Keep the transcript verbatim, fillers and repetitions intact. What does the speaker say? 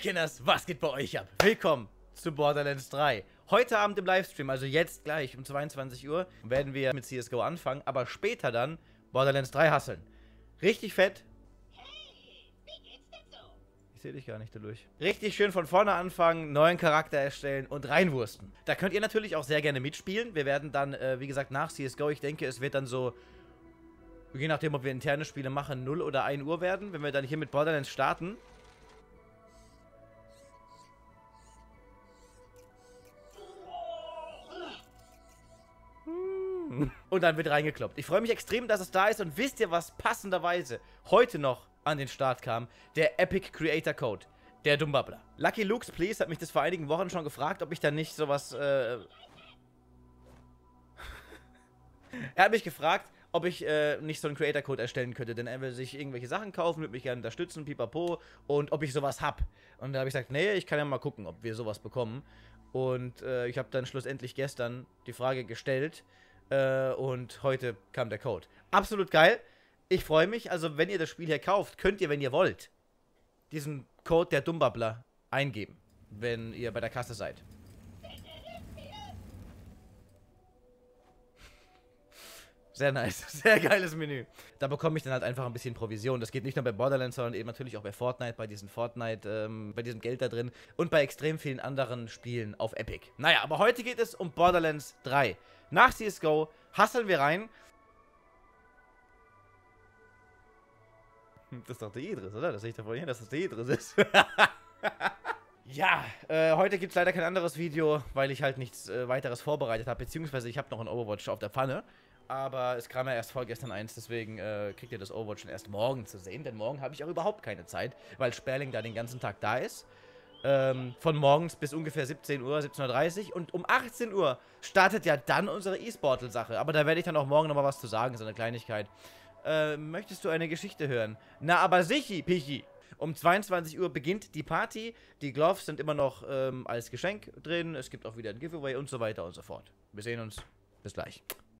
Kinders, was geht bei euch ab? Willkommen zu Borderlands drei. Heute Abend im Livestream, also jetzt gleich um zweiundzwanzig Uhr, werden wir mit C S G O anfangen, aber später dann Borderlands drei hasseln. Richtig fett. Hey, wie geht's denn so? Ich sehe dich gar nicht dadurch. Richtig schön von vorne anfangen, neuen Charakter erstellen und reinwursten. Da könnt ihr natürlich auch sehr gerne mitspielen. Wir werden dann, äh, wie gesagt, nach C S G O, ich denke, es wird dann so, je nachdem, ob wir interne Spiele machen, null oder ein Uhr werden, wenn wir dann hier mit Borderlands starten. Und dann wird reingekloppt. Ich freue mich extrem, dass es da ist. Und wisst ihr, was passenderweise heute noch an den Start kam? Der Epic Creator Code. Der Dummbabbler. Lucky Luke's Please hat mich das vor einigen Wochen schon gefragt, ob ich da nicht sowas, äh... er hat mich gefragt, ob ich äh, nicht so einen Creator Code erstellen könnte, denn er will sich irgendwelche Sachen kaufen, würde mich gerne unterstützen, pipapo, und ob ich sowas hab. Und da habe ich gesagt, nee, ich kann ja mal gucken, ob wir sowas bekommen. Und äh, ich habe dann schlussendlich gestern die Frage gestellt, äh, und heute kam der Code. Absolut geil. Ich freue mich, also wenn ihr das Spiel hier kauft, könnt ihr, wenn ihr wollt, diesen Code der Dummbabbler eingeben, wenn ihr bei der Kasse seid. Sehr nice, sehr geiles Menü. Da bekomme ich dann halt einfach ein bisschen Provision. Das geht nicht nur bei Borderlands, sondern eben natürlich auch bei Fortnite, bei diesem Fortnite, ähm, bei diesem Geld da drin und bei extrem vielen anderen Spielen auf Epic. Naja, aber heute geht es um Borderlands drei. Nach C S G O hasseln wir rein. Das ist doch der Idris, oder? Das sehe ich da vorhin, dass das der Idris ist. Ja, äh, heute gibt es leider kein anderes Video, weil ich halt nichts äh, weiteres vorbereitet habe, beziehungsweise ich habe noch ein Overwatch auf der Pfanne. Aber es kam ja erst vorgestern eins, deswegen äh, kriegt ihr das Overwatch schon erst morgen zu sehen, denn morgen habe ich auch überhaupt keine Zeit, weil Sperling da den ganzen Tag da ist. Ähm, von morgens bis ungefähr siebzehn Uhr, siebzehn Uhr dreißig, und um achtzehn Uhr startet ja dann unsere E-Sportal-Sache. Aber da werde ich dann auch morgen nochmal was zu sagen, so eine Kleinigkeit. Äh, möchtest du eine Geschichte hören? Na, aber sichi, Pichi. Um zweiundzwanzig Uhr beginnt die Party, die Gloves sind immer noch ähm, als Geschenk drin, es gibt auch wieder ein Giveaway und so weiter und so fort. Wir sehen uns, bis gleich.